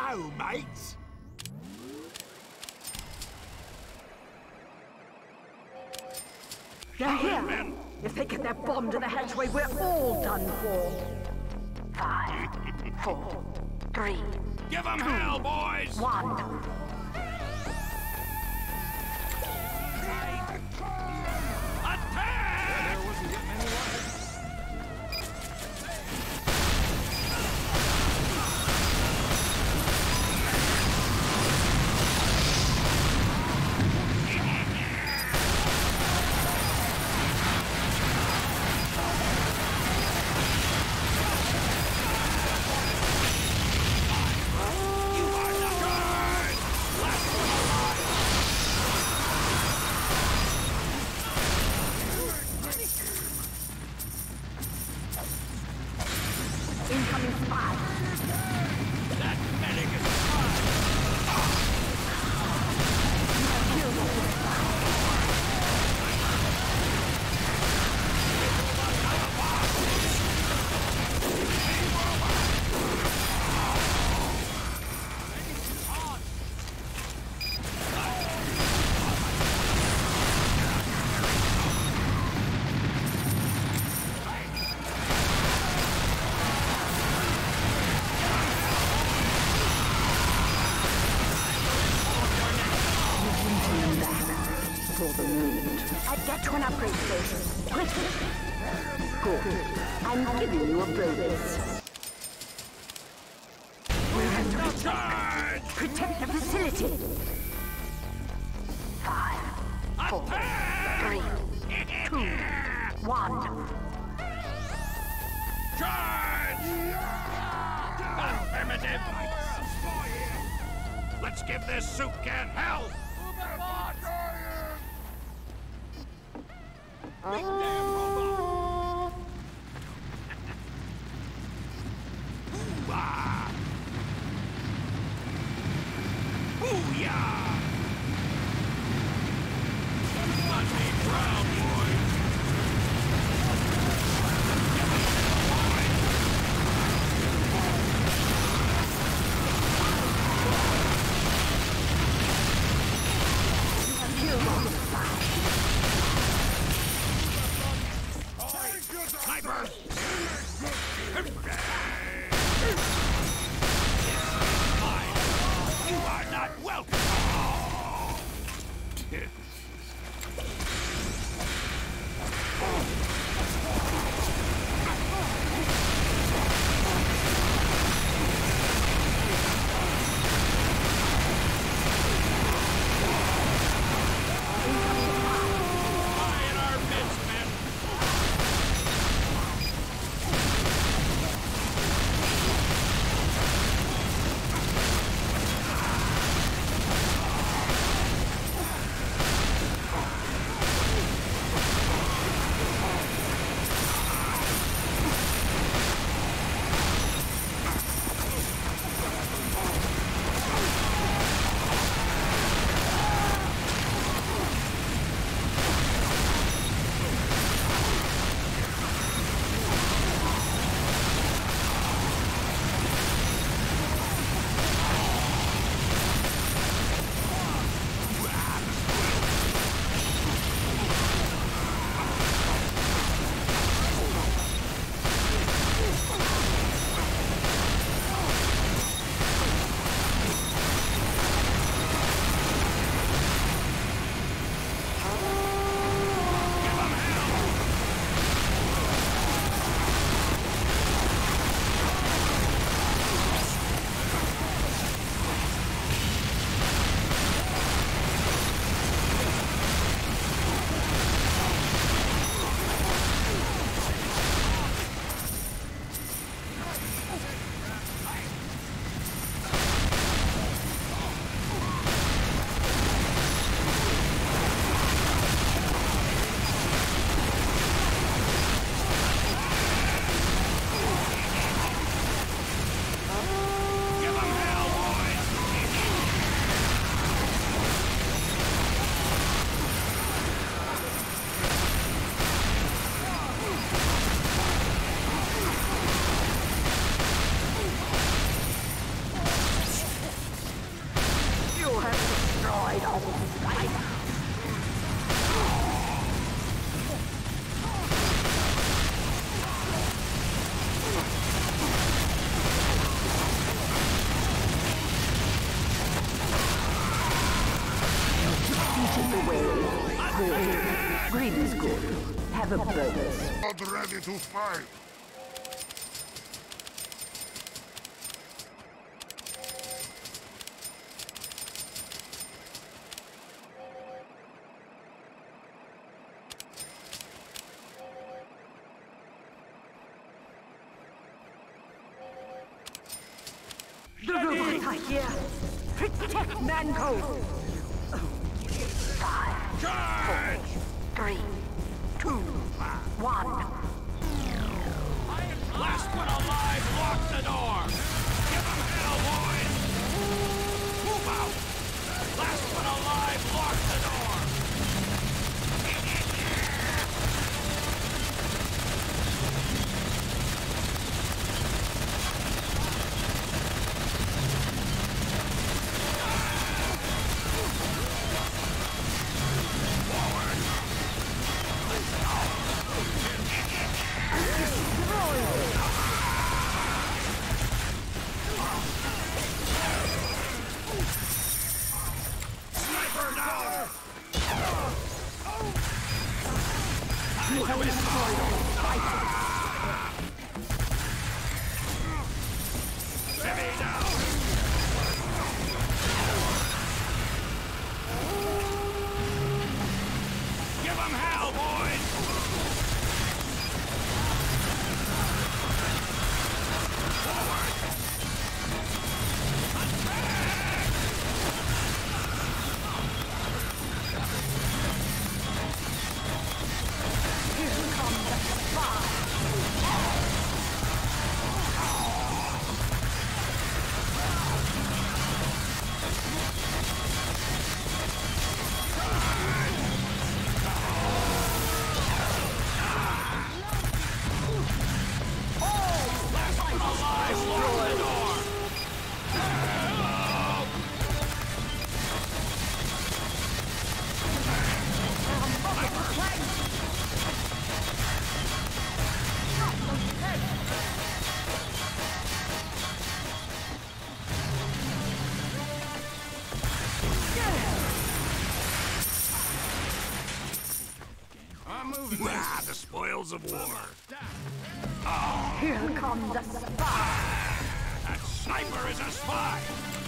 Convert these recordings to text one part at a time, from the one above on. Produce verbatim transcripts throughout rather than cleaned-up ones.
go, mates. They're here. If they get their bomb to the hatchway, we're all done for. Five, four, three. Give them hell, boys! One. Attack! Incoming spy. That medic is fine! For the moment. I'd get to an upgrade station. Quickly. Good. I'm giving you a bonus. We're under attack. Protect the facility. Five, four, three, two, one. Charge! Affirmative! Let's give this soup can hell! Big damn robot! Ooh-ah! Ooh-yah! Let me drown, boys! Get me to the line! Sniper! You are not welcome! Greed is good. Have a bonus. Not ready to fight. The robots are here. Protect Manco. Five, Charge! three, two, one. Last one alive, lock the door! Give them hell, boys! Move out! Last one alive, lock the door! Sniper down! You have destroyed all fighters. Heavy down! Give them hell, boys! Forward! Here comes the spy. Last one alive, lock the door! Help! I'm moving. Ah, the spoils of war. Here comes the spy. That sniper is a spy!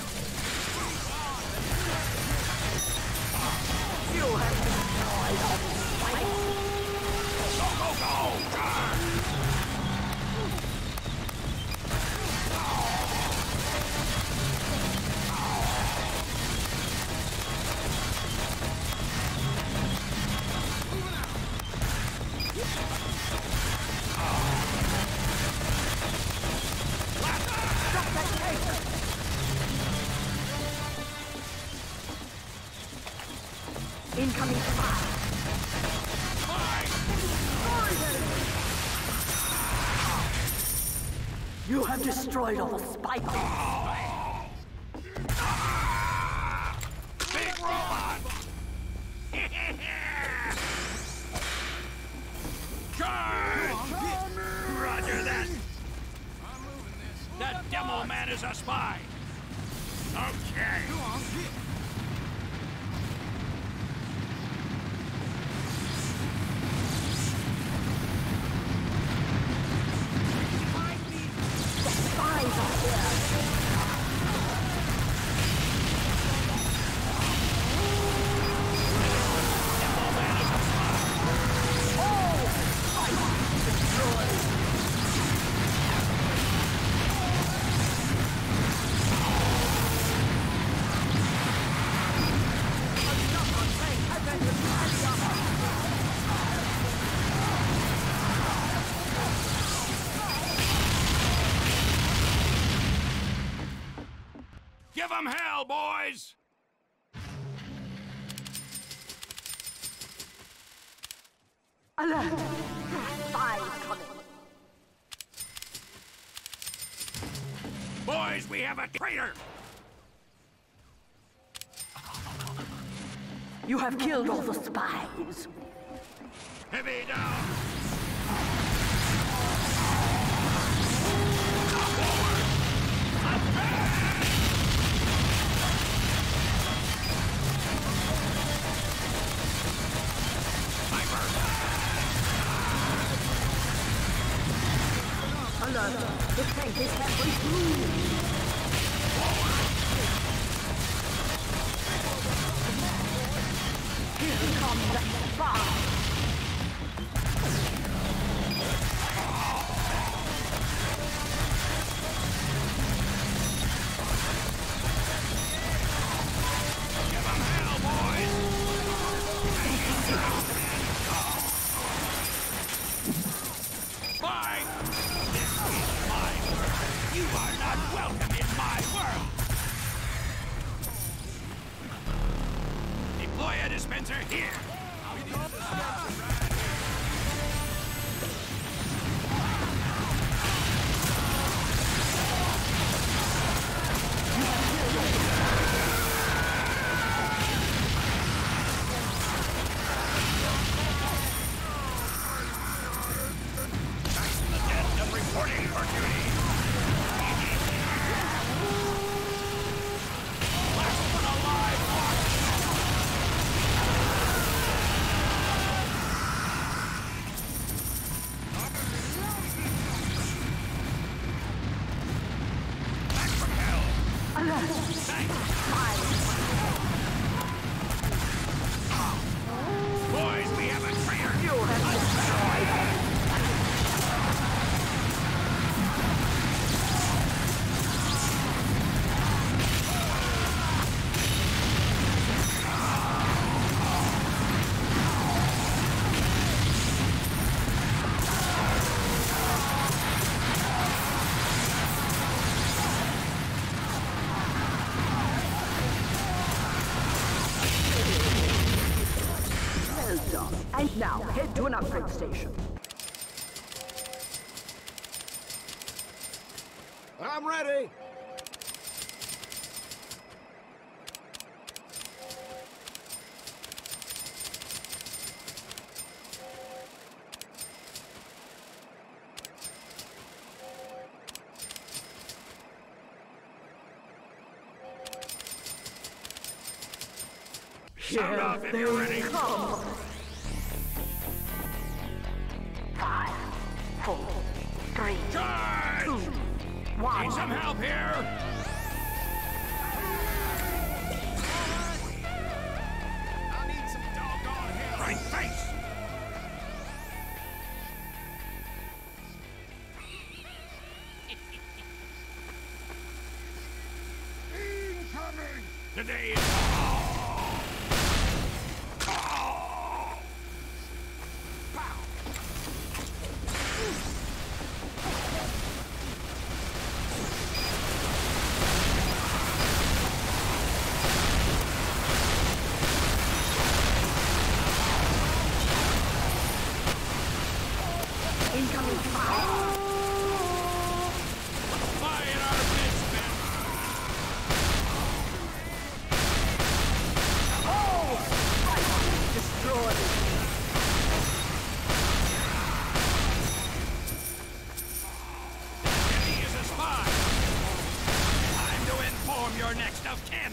You have destroyed all fighters. Go, go, go! Charge! Stop that taser. Incoming spy. Fine! You have destroyed all the spiders. Big robot! Charge! Roger that! That demo man is a spy! Okay! The spies are here. All spiders destroyed. Give them hell, boys! Alert! Spies coming. Boys, we have a traitor! You have killed all the spies. Heavy down! Sniper! Alert! The tank is halfway through! Here comes the fire! You are not welcome in my world! Deploy a dispenser here! Legend of reporting for duty! Boys, we have a traitor! You have destroyed! And now, head to an upgrade station. I'm ready! Sound off if you're ready! Come! Five, four, three, Charge! two, one. Need some help here? I need some doggone help! Right face! Incoming! Today is... Incoming fire! Fire our misfit! Oh! Fire destroyed! He is a spy! Time to inform your next of kin!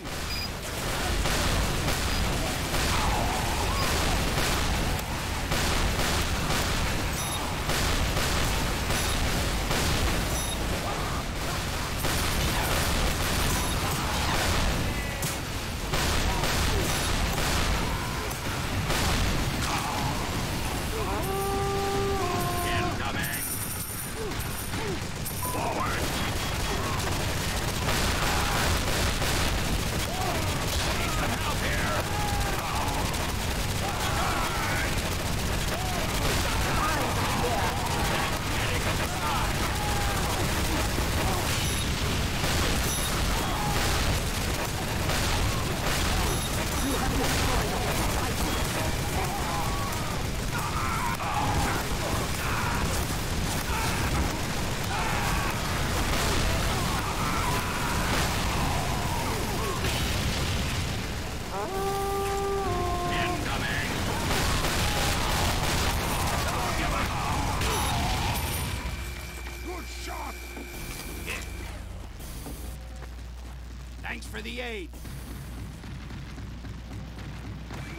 Thanks for the aid.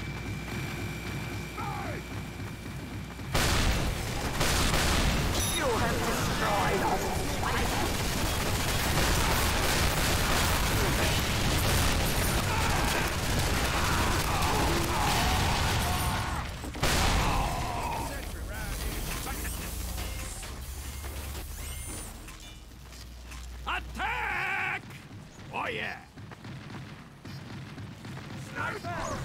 You're have destroyed all spices. Attack! Oh yeah! Sniper!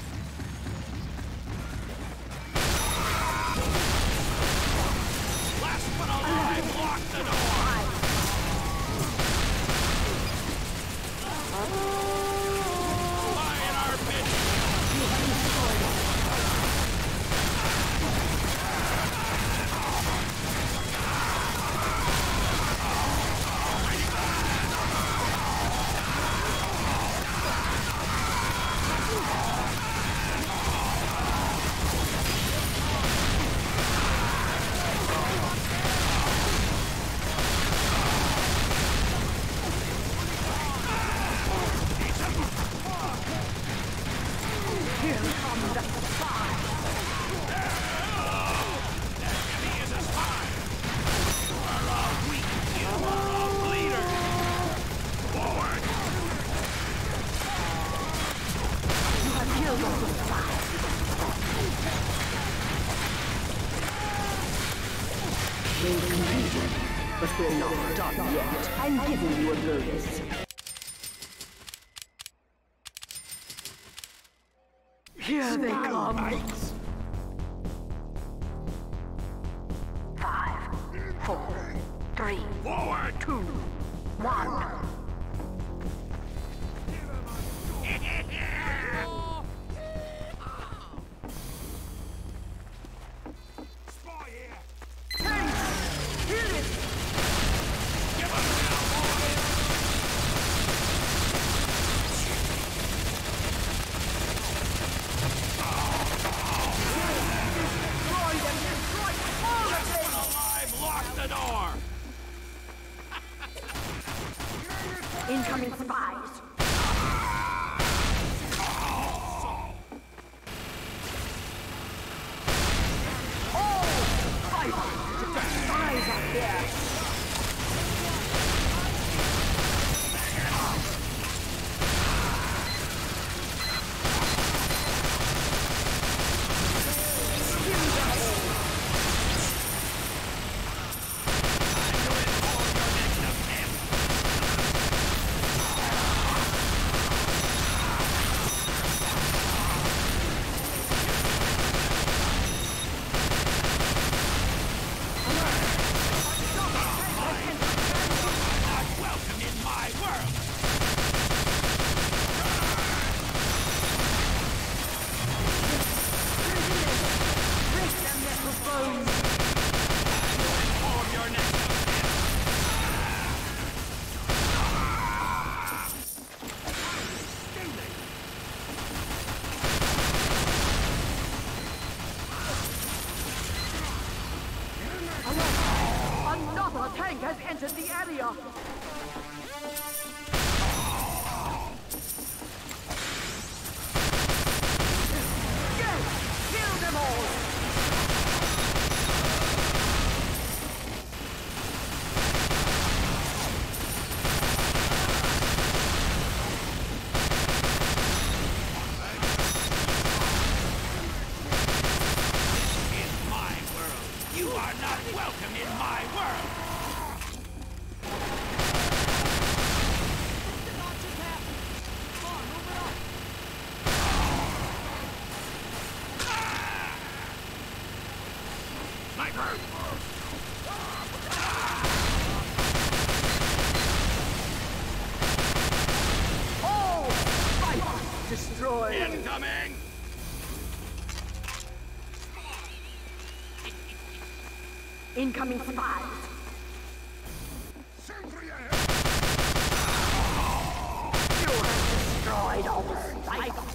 Last one alive, lock the door! Fire our mission! But we're not done yet. I'm giving you a bonus. Here they come. Five, four, three, Forward! two, one. Spy here! Here it! Give us hell, boys! Destroy them! Destroy all of Last them! one alive, lock the door! Incoming spies! Oh! Fight! The spies are here! Welcome in my world! Break them little bones! Inform your next of kin! Another tank has entered the area! Yes! Kill them all! In my world! You are not welcome in my world! Sniper! Oh! Fight! Destroy! Incoming! Incoming spies! Sentry ahead! You have destroyed all the spies!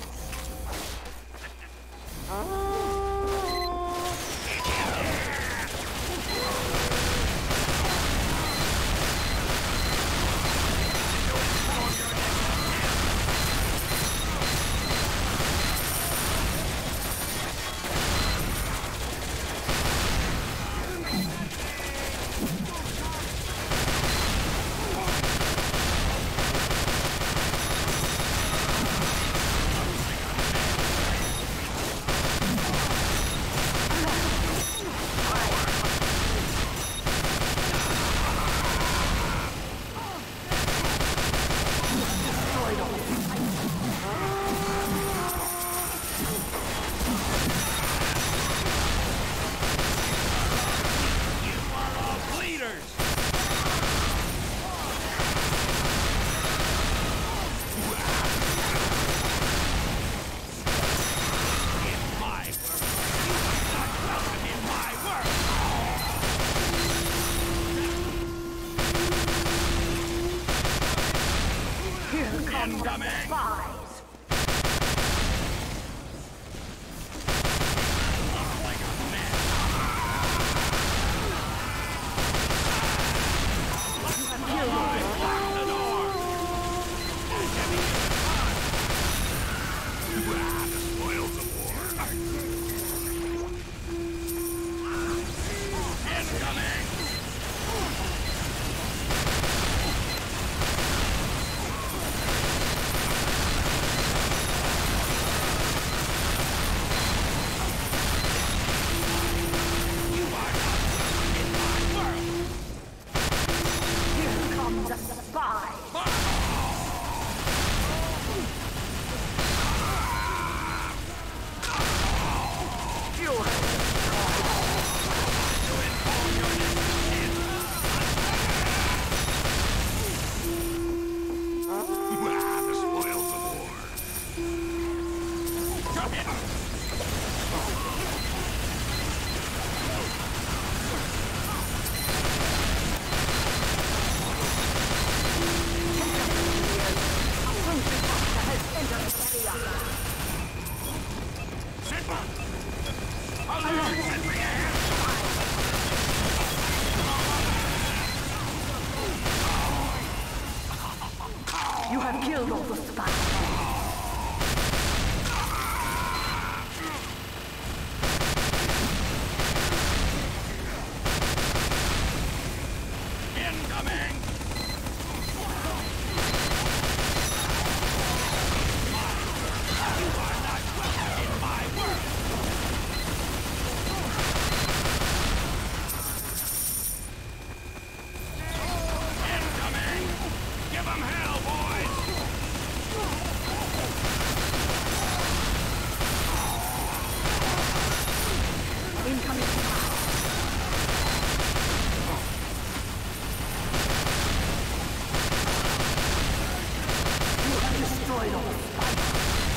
Incoming! Spies! You have killed all the spies. Incoming! You are not welcome in my world! Incoming! Give 'em hell, boys! Incoming spies. You have destroyed all the spies.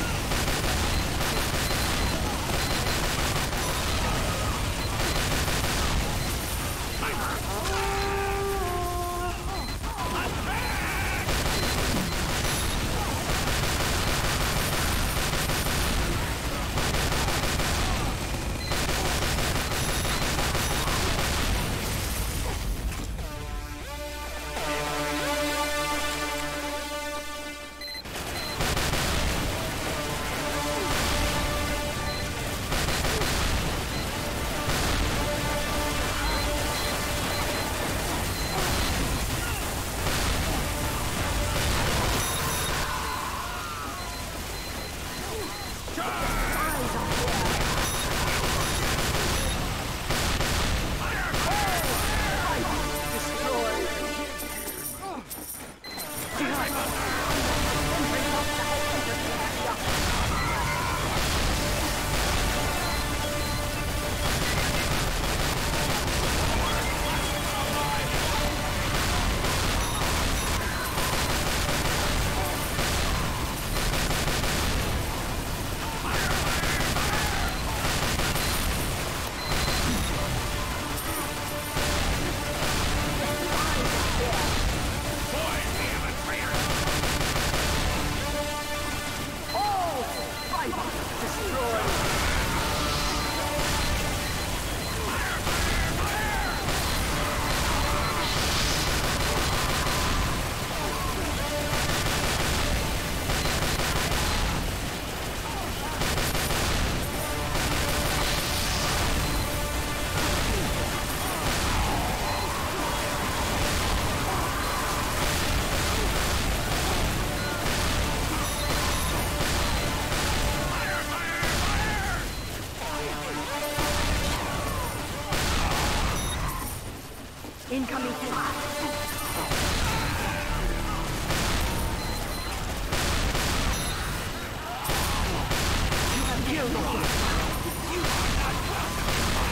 Incoming spies. You have killed all the spies. You are not welcome in my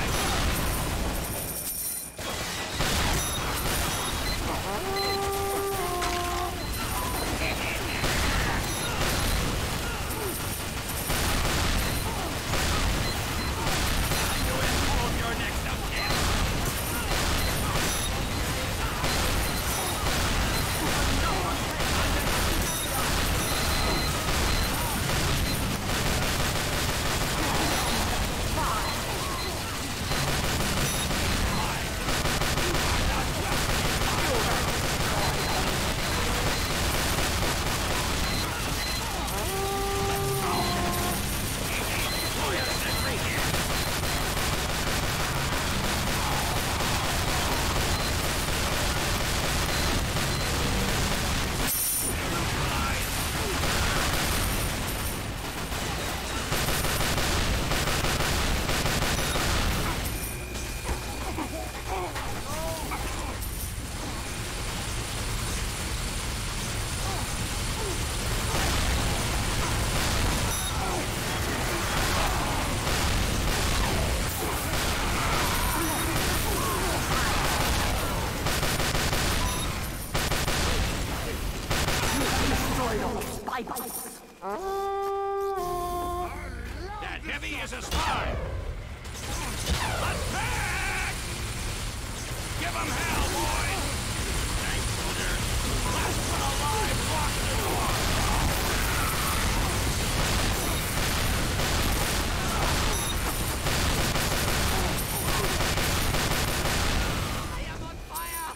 That heavy is a slime! Attack! Give him hell, boys! Thanks, soldier! Last one alive, lock the door! I am on fire!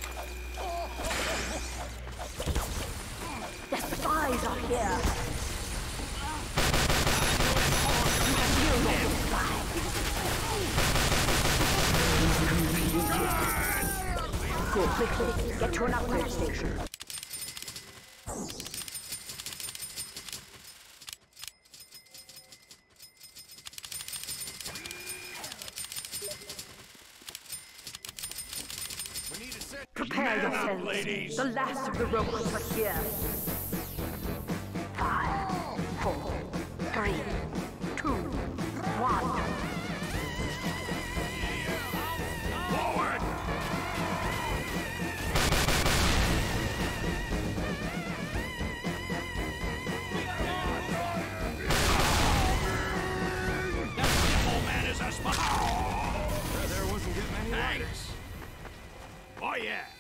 The spies are here. Go quickly. Get to an upgrade station. We need a set. Prepare Man up, yourselves. ladies. The last of the robots are here. Five, four, three, two, one. Forward! That simple man is a spy! There wasn't getting any lighter. Thanks! Oh yeah!